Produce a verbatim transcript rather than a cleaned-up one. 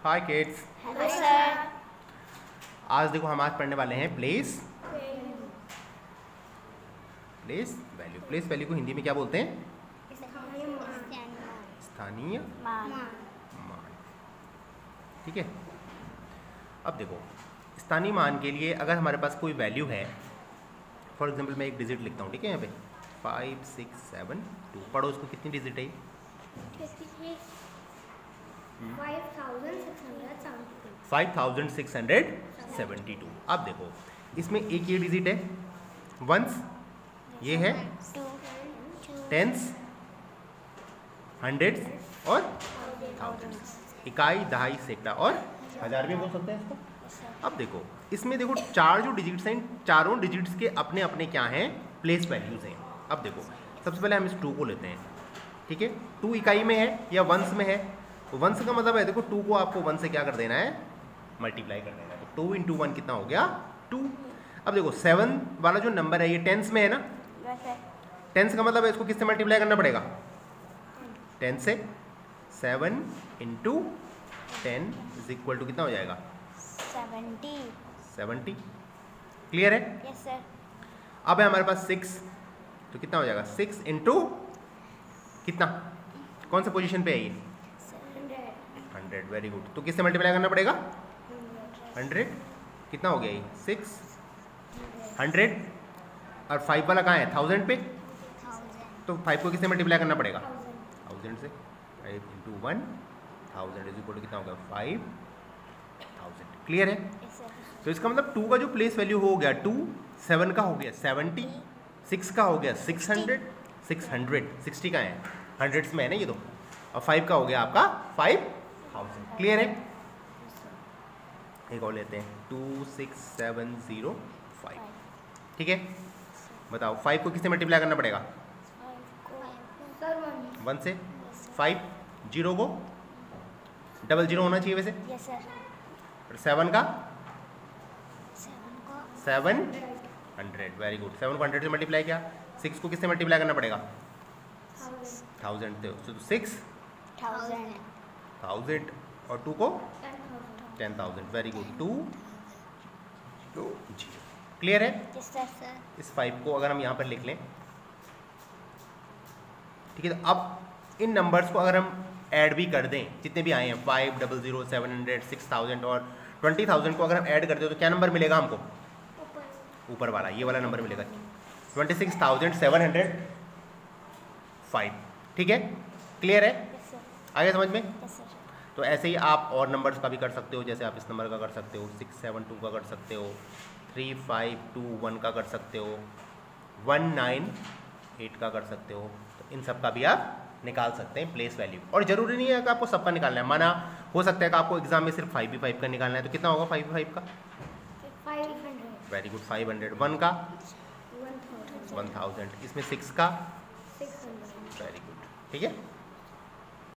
हाय kids. Hello sir. आज देखो हम आज पढ़ने वाले हैं place place value. Place value को हिंदी में क्या बोलते हैं? स्थानीय मान। ठीक है। अब देखो स्थानीय मान के लिए अगर हमारे पास कोई वैल्यू है, फॉर एग्जांपल मैं एक डिजिट लिखता हूँ, ठीक है, यहाँ पे फाइव सिक्स सेवन टू। पढ़ो उसको, कितनी डिजिट है? Five thousand six hundred seventy two. अब देखो इसमें एक ये डिजिट है वंस, ये है टेंस, हंड्रेड्स और थाउजेंड्स। इकाई, दहाई, सैकड़ा और हजार भी बोल सकते हैं इसको। अब देखो इसमें देखो चार जो डिजिट्स हैं, चारों डिजिट्स के अपने अपने क्या हैं? प्लेस वैल्यूज हैं। अब देखो सबसे पहले हम इस टू को लेते हैं, ठीक है। टू इकाई में है या वंस में है? तो वंस का मतलब है देखो टू को आपको वन से क्या कर देना है? मल्टीप्लाई कर देना है। तो टू इंटू वन कितना हो गया? टू। अब देखो सेवन वाला जो नंबर है ये टेंस में है ना? टेंस का मतलब है इसको किससे मल्टीप्लाई करना पड़ेगा? टेन से। Seven into ten is equal to कितना हो जाएगा? सेवेंटी। सेवेंटी। क्लियर है? Yes sir. अब है हमारे पास सिक्स, तो कितना हो जाएगा? सिक्स इंटू कितना, कौन सा पोजीशन पे है ये? हंड्रेड। Very good. तो किससे मल्टीप्लाई करना पड़ेगा? हंड्रेड। कितना हो गया ये? सिक्स। हंड्रेड और फाइव वाला कहाँ है? थाउजेंड पे। तो फाइव को किससे मल्टीप्लाई करना पड़ेगा? थाउजेंड से। Five into one thousand is equal to कितना हो गया? Five thousand. क्लियर है? तो इसका मतलब टू का जो प्लेस वैल्यू हो गया टू, सेवन का हो गया सेवेंटी, सिक्स का हो गया six hundred, six hundred, sixty का है हंड्रेड्स में है ना ये दो, और फाइव का हो गया आपका फाइव थाउजेंड। क्लियर है? एक और लेते हैं, two six seven zero five. ठीक है, बताओ फाइव को किससे मल्टीप्लाई करना पड़ेगा? वन से। फाइव, जीरो को डबल जीरो होना चाहिए वैसे। Yes sir. और सेवन का सेवन को seven hundred. Very good. Seven को हंड्रेड से मल्टीप्लाई किया। सिक्स को किससे मल्टीप्लाई करना पड़ेगा? थाउजेंड। तो सिक्स थाउजेंड थाउजेंड और टू को ten thousand. Very good. Two two zero. Clear है? Yes sir. इस फाइव को अगर हम यहाँ पर लिख लें, ठीक है, तो अब इन नंबर्स को अगर हम ऐड भी कर दें, जितने भी आए हैं five double zero seven hundred six thousand और ट्वेंटी थाउजेंड को अगर हम ऐड कर दें तो क्या नंबर मिलेगा हमको? ऊपर वाला, ये वाला नंबर मिलेगा twenty six thousand seven hundred five. ठीक है? क्लियर है? Yes sir. आगे समझ में? Yes sir. तो ऐसे ही आप और नंबर्स का भी कर सकते हो, जैसे आप इस नंबर का कर सकते हो, सिक्स सेवन टू का कर सकते हो, थ्री फाइव टू वन का कर सकते हो, वन नाइन एट का कर सकते हो। तो इन सब का भी आप निकाल सकते हैं प्लेस वैल्यू। और ज़रूरी नहीं है कि आपको सबका निकालना है, माना हो सकता है कि आपको एग्जाम में सिर्फ फाइव भी फाइव का निकालना है, तो कितना होगा फाइव फाइव का? Very good. Five hundred. One का वन थाउजेंड। इसमें सिक्स का वेरी गुड। ठीक है।